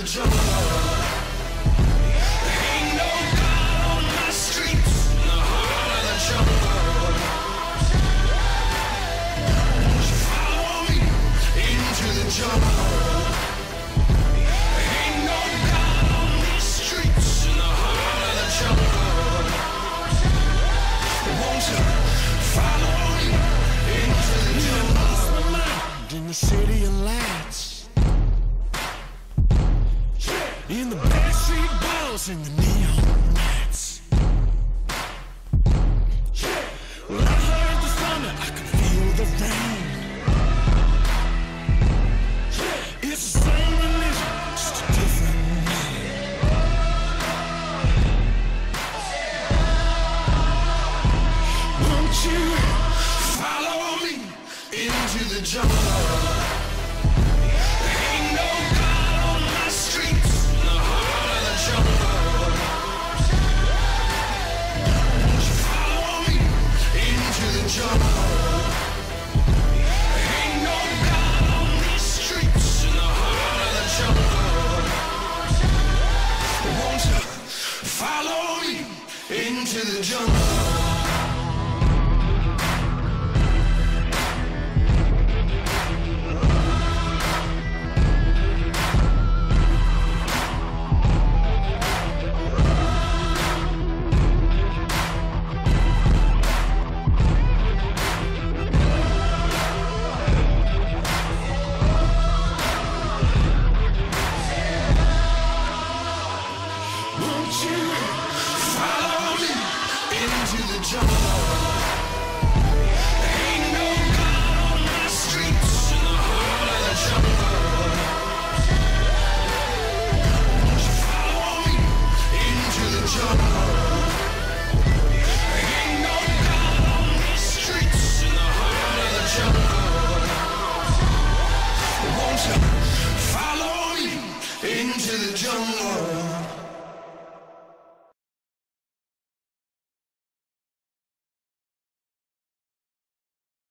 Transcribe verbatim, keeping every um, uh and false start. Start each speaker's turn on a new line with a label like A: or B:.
A: the jungle. Ain't no God on my streets, in the heart of the jungle. Won't you follow me into the jungle? Ain't no God on these streets, in the heart of the jungle. Won't you follow me into the jungle? In the city of lights, in the backstreet balls and the neon lights. Well, I heard the thunder, I could feel the rain. It's the same religion, just a different name. Won't you follow me into the jungle? Ain't no God on my streets, in the heart of the jungle. Won't you follow me into the jungle? Ain't no God on these streets, in the heart of the jungle. Won't you follow me into the jungle? Follow me into the jungle.